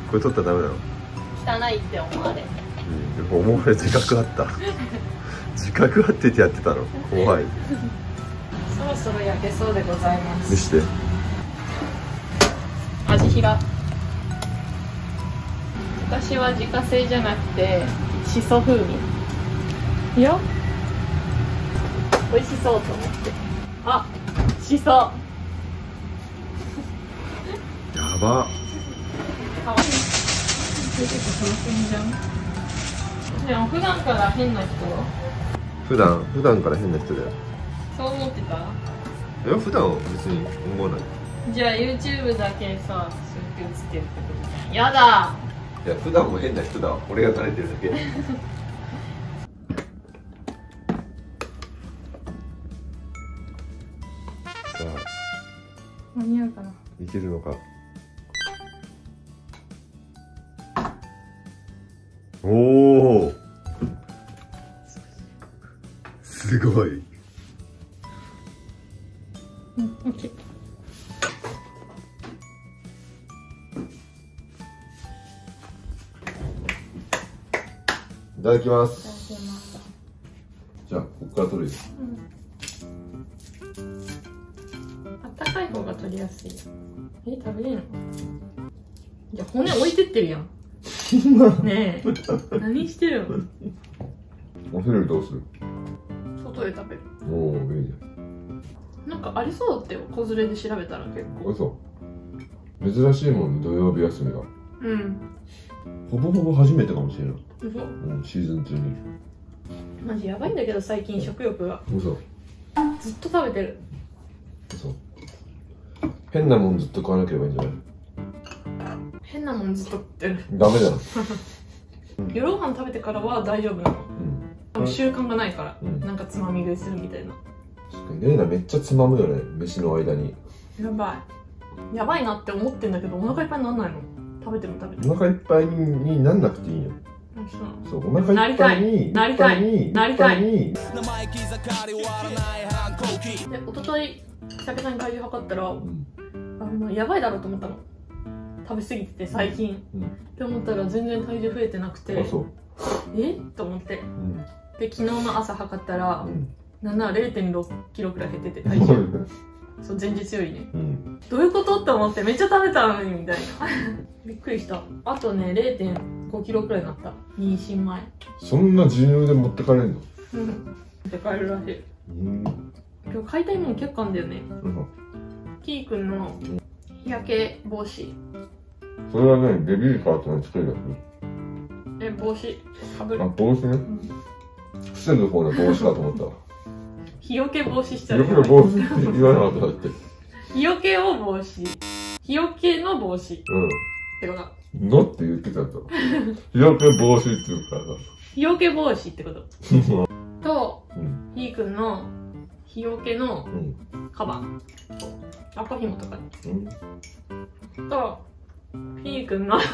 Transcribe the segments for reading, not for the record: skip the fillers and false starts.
これ取ったらダメなの？ 汚いって思われ。 うん、思われ自覚あった自覚あっててやってたの怖い。 そろそろ焼けそうでございます。 見して。 味平。私は自家製じゃなくてしそ風味。いや美味しそうと思って。あ、しそ。やば。 かわいい。結構楽しみじゃん。でも普段から変な人？ 普段から変な人だよ。 そう思ってた？ いや普段は別に思わない。じゃあ YouTube だけさ、そうやって映ってるってことじゃん。やだ。 いや普段も変な人だわ。俺が慣れてるだけ。さあ。 間に合うかな。 いけるのか。おお。すごい。 うん、オッケー。 いただきます。 いただきます。 じゃあここから取るよ。 あったかい方が取りやすい。食べれるの？じゃあ骨置いてってるやん。ねえ、何してるの？ お昼どうする？ 外で食べる。 おお、いいね。 なんかありそうだってよ、子連れで調べたら結構。 嘘。珍しいもんね、土曜日休みが。 うん。 ほぼほぼ初めてかもしれない。 嘘。 シーズン中に。 マジやばいんだけど最近食欲が。 嘘。 ずっと食べてる。 嘘。変なもんずっと食わなければいいんじゃない？ 変なもんずっと食ってる。 ダメだよ。 夜ご飯食べてからは大丈夫なの。でも習慣がないから、なんかつまみ食いするみたいな。 確かにレイナめっちゃつまむよね、飯の間に。 やばい。やばいなって思ってんだけど、お腹いっぱいになんないの。食べても食べても。 お腹いっぱいになんなくていいよ。そう、お腹いっぱいになりたい。で、一昨日久々に体重測ったら、やばいだろうと思ったの。食べ過ぎてて最近、って思ったら全然体重増えてなくて、えと思って、で昨日の朝測ったら、なんなら 0.6 キロくらい減ってて体重そう前日よりね、どういうことって思ってめっちゃ食べたのにみたいなびっくりした。あとね 0.5 キロくらいになった。妊娠前。 そんな自由で持ってかれるの？ 持って帰るらしい。今日買いたいもの結構あるんだよね。キーくんの日焼け防止。 それはね、ベビーカーとかにつけるやつ？ 帽子かぶる。 あ、帽子ね。防ぐ方の帽子かと思ったわ。 日よけ防止しちゃう。 日よけ防止って言わなかっただって。 日よけを防止。日よけの帽子。ってこと。 のって言ってたんだ。日よけ防止って言うから。 日よけ防止ってこと。と、ひーくんの日よけのカバン。赤ひもとかに。と、ひーくんの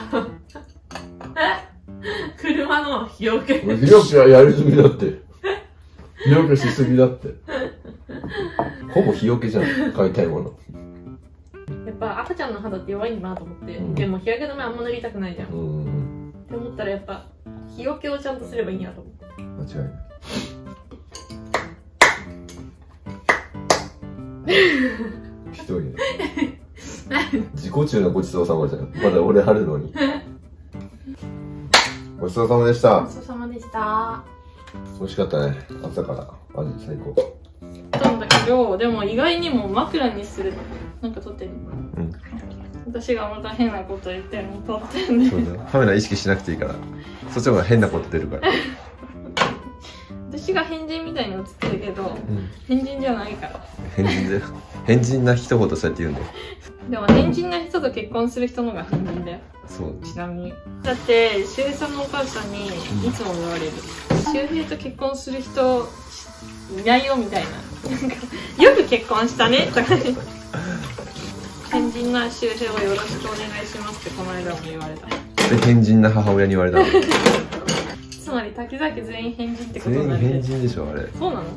車の日よけ。 日よけはやりすぎだって。日よけしすぎだって。ほぼ日よけじゃん、買いたいもの。 やっぱ赤ちゃんの肌って弱いんだなと思って、でも日焼け止めあんま塗りたくないじゃん。って思ったらやっぱ日よけをちゃんとすればいいなと思って。 間違いない。一人自己中のごちそうさまじゃん。まだ俺あるのに。ごちそうさまでした。 ごちそうさまでした。 美味しかったね。朝からマジ最高。 なんだけど、でも意外にも枕にするなんか撮ってる。私がまた変なこと言ってるの撮ってるんで。そうだ。 カメラ意識しなくていいから。そっちの方が変なこと出るから。 私が変人みたいに映ってるけど、変人じゃないから。 変人だよ。変人な一言そうやって言うんだよ。 でも変人な人と結婚する人の方が変人だよ。 そう。 ちなみに。だって、周平さんのお母さんにいつも言われる。周平と結婚する人いないよみたいな。よく結婚したねとかね。変人な周平をよろしくお願いしますってこの間も言われた。 で、変人な母親に言われたの。 つまり滝沢家全員変人ってことなんで。 全員変人でしょあれ。 そうなの？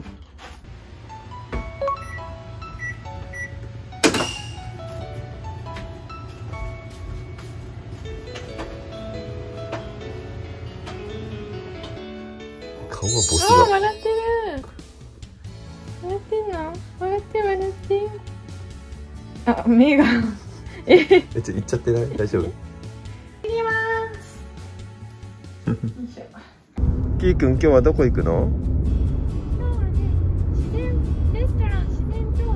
顔がボスあが。 笑ってる。笑ってんの？笑って笑って。あ、目がえ、行っちゃってない？大丈夫？ いきます。よいしょ。 キーくん今日はどこ行くの？ レストラン、自然と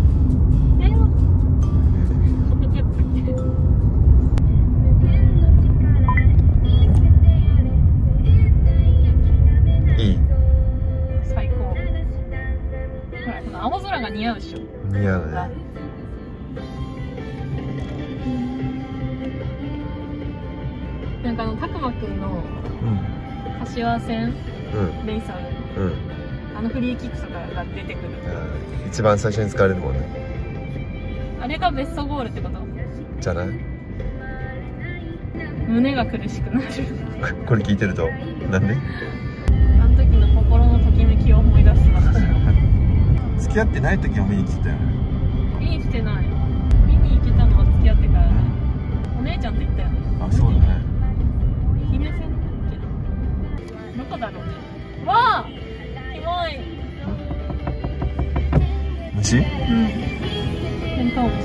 いい。 最高。ほら、この青空が似合うでしょ。 似合うね。 なんかたくまくんの柏線、レイさん、あのフリーキックとかが出てくる。 一番最初に使われるもんね。 あれがベストゴールってこと？ じゃない？ 胸が苦しくなる。 これ聞いてるとなんで？ あの時の心のときめきを思い出す私は。 付き合ってない時を見に来てたよね。 見に来てない。見に行けたのは付き合ってからね。お姉ちゃんと行ったよね。 あ、そうだね。 姫線だっけ？どこだろうね。わあ、キモい。 虫？ うん。テントウムシ。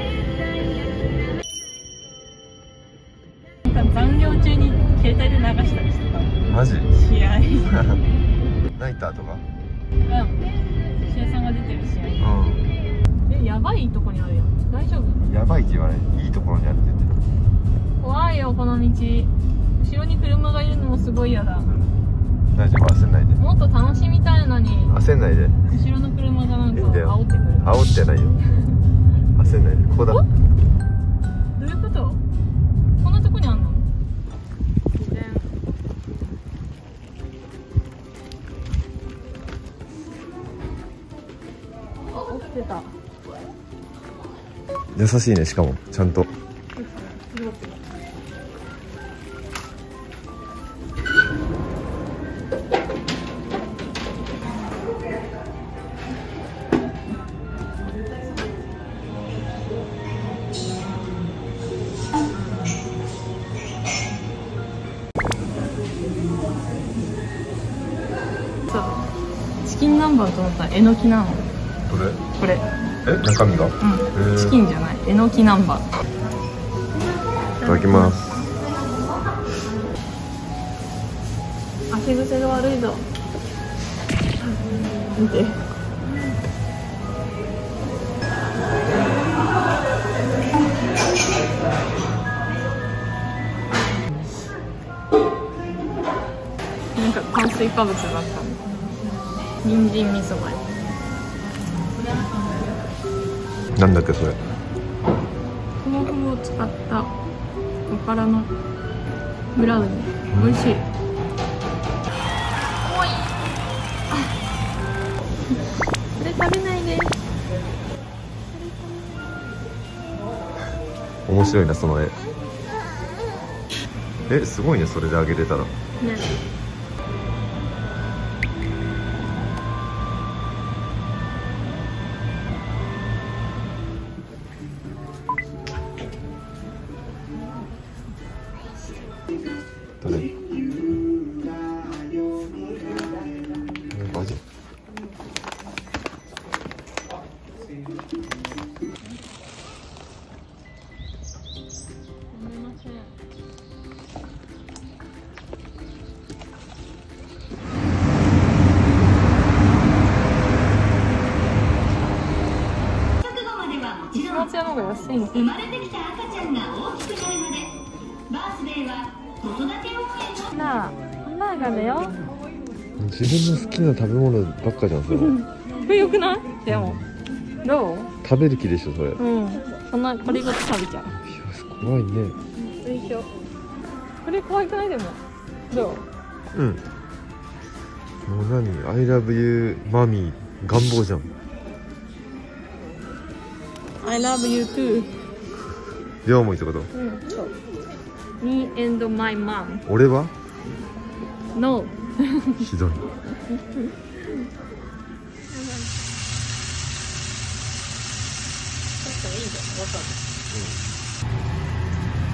なんか残業中に携帯で流したりしてた。 マジ？ 試合。 ナイターとか？ うん。試合さんが出てる試合。やばいとこにあるやん。大丈夫？ やばいって言われ、いいところにあるって言ってる。 怖いよこの道。後ろに車がいるのもすごい嫌だ。 大丈夫、焦んないで。 もっと楽しみたいのに。 焦んないで。 後ろの車がなんかいいんだよ。 煽ってくる。 煽ってないよ。焦んないで。ここだ。 どういうこと？こんなとこにあんの？自然。あ、起きてた。 優しいね、しかもちゃんと。 チキン南蛮と思ったらえのきなの。 どれ？ これ。 中身が？ うん。チキンじゃない。えのき南蛮。 いただきます。 汗癖が悪いぞ。見て。なんか炭水化物だったの。人参味噌前。 なんだっけそれ？ ふもふもを使ったおからのブラウニー。美味しい。おい。これ食べないで。 面白いなその絵。すごいね、それであげれたら。ね。どれ？マジ？ ごめんなさい。石松屋の方が安いの。 生まれてきた赤ちゃんが大きくなるまでバースデーは子育て応援のなあ、ハンバーガーだよ。 自分の好きな食べ物ばっかじゃんそれ。 これ良くない？でもどう？ 食べる気でしょそれ。 うん。そんなこれごと食べちゃう。 怖いね。 よいしょ。これ可愛くない？でもどう？ うん。もう何？ I love you マミー願望じゃん。 I love you too。 両思いってこと？ うん、そう。Me and my mom。 俺は？ No。 ひどい。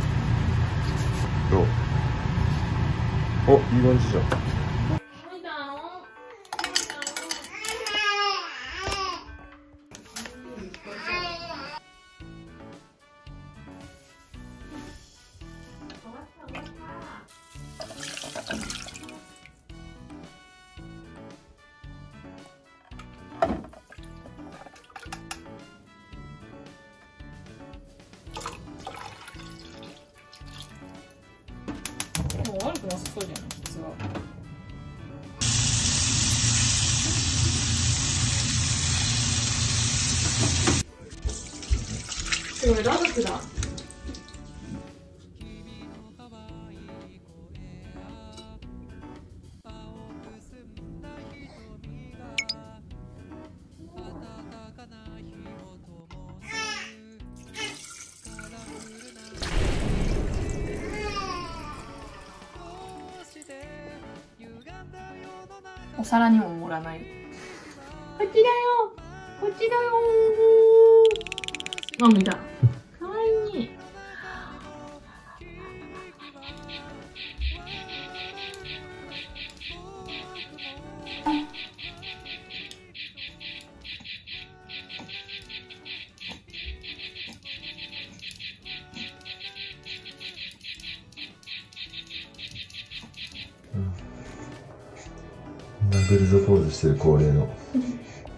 どう？お、いい感じじゃん。 はいだなさそうじゃない普通は。すごいラルクだ。お皿にも盛らない。こっちだよ。こっちだよ。あ、見た。かわいい。 グリゾポーズしてる恒例の